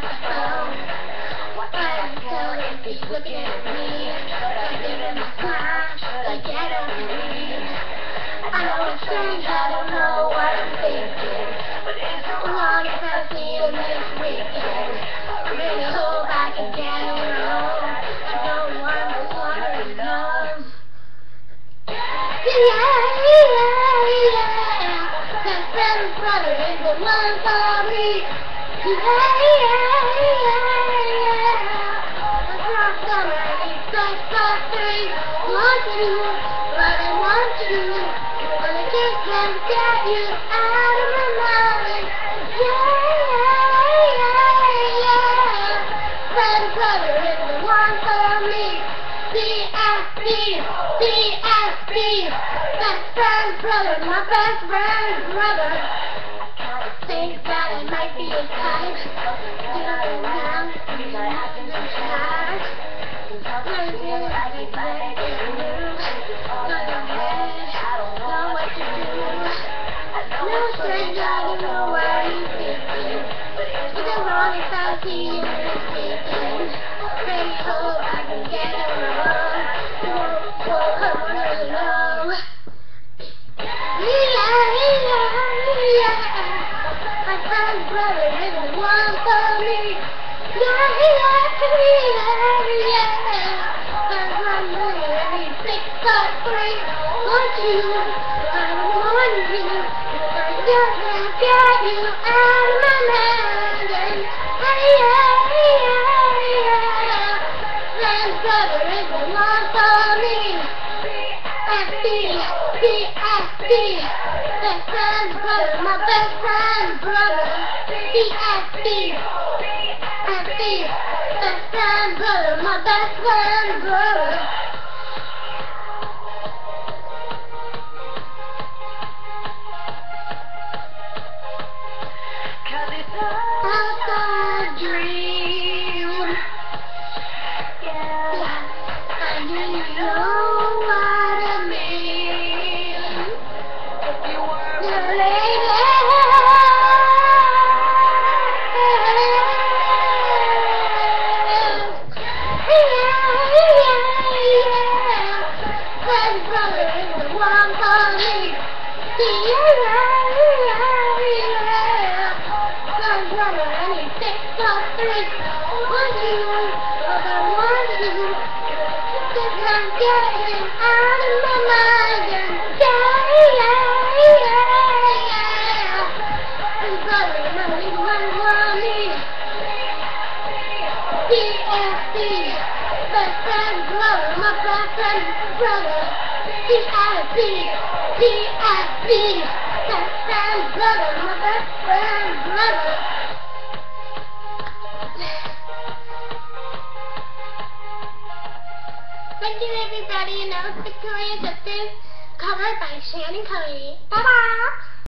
What can I tell if he's looking at me? Should I give him a smile? Should I get over me? I know it's strange, I don't know what I'm thinking, but it's so long as I see him this weekend. I really hope I can get him alone. I don't want to know. That friend's brother is the one for me. It's not summer, it's just for three. Want you, but I want you. But I just can't get you out of my mind. Friend's brother is the one for me. CSB, CSB. Best friend's brother, my best friend's brother. I think that it might be a time to go down and have some try. I feel like it's like it's new. Got your head, know what to do. No strange, I don't know where you're thinking. It's as long as I see you this weekend. Really hope I can get it wrong. Won't hurt really long. My friend's brother is the one for me. My friend's brother every 6 foot 3. Want you, I don't want you. I just can't get you out of my mind. And friend's brother is the one for me. CSB, best friend's brother, my best friend's brother. CSB, best friend's brother, my best friend's brother. Cause it's a dream. Yeah, and you know what I mean. If you were the lady, friend's brother is the one for me. Friend's brother, and he's 6 foot 3. Want you, but I want you. Just can't get him out of my mind. And friend's brother, remember he's the one for me. CSB, best friend's brother, my best friend's brother. CSB, best friend's brother, my best friend's brother. Thank you everybody, and that was Victoria's Sisters, covered by Shannon Cody. Bye-bye!